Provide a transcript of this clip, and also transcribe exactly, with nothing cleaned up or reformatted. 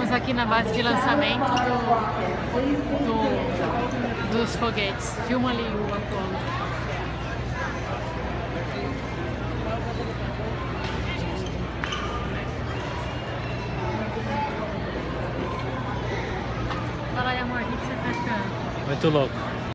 Estamos aqui na base de lançamento do, do, dos foguetes. Filma ali o Apollo. Fala aí, amor, o que você tá achando? Muito louco.